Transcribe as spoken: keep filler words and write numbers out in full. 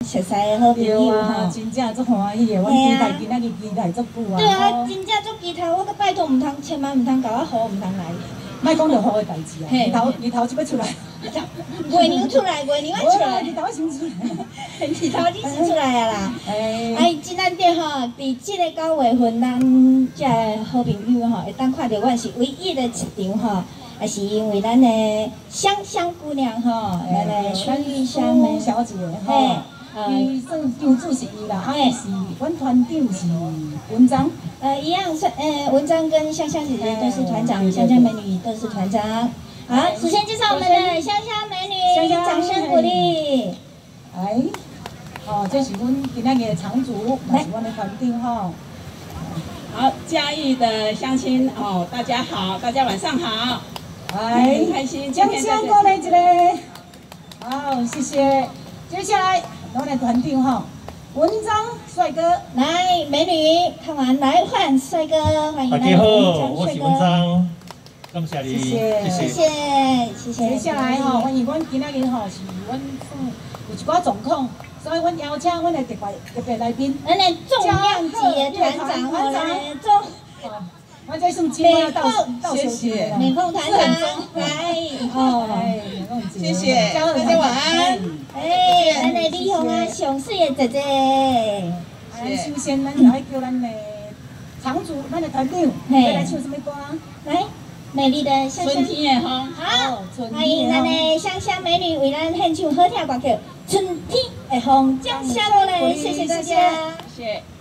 熟悉的好朋友哈，真正足欢喜的，阮期待今仔日期待足久啊。 对啊，真正足期待，我搁拜托唔通，千万唔通甲我好，唔通来。 莫讲着好的代志啊，日头日头就要出来。 月娘出来，月娘要出来， 日头先出来， 日头你先出来啊啦！哎，今仔日吼，伫即个九月份，咱遮好朋友吼，会当看到阮是唯一的一场吼，也是因为咱的香香姑娘吼，咱的徐香梅小姐吼。伊算场主是伊啦，啊是阮团长是文章。 呃，一样算，呃，文章跟香香姐姐都是团长，香香美女都是团长。好，首先介绍我们的香香美女，掌声鼓励。 哎，哦，这是阮今仔日的场主，也是阮的团长吼。 好，嘉义的乡亲哦，大家好，大家晚上好。 哎， 很开心， 掌声鼓励一个。好，谢谢。接下来。我的团长哈，文章帅哥， 来美女看完来换帅哥，欢迎来大家好，我是文章，感谢你， 谢谢谢谢谢谢。 接下来哈，欢迎阮今仔日吼是阮有一寡状况，所以阮邀请阮的特别特别来宾， 咱的重量级的团长，好来重。 我这算金马倒倒谢谢美凤团长来哦， 谢谢，大家晚安。 哎，咱的李红啊，上水的姐姐。 哎，首先咱来叫咱的场主，咱的团长，要来唱什么歌？ 来，美丽的香香。 春天的风。 好，欢迎咱的香香美女为咱献唱好听歌曲《春天的风》，降下落来，谢谢大家。 谢谢。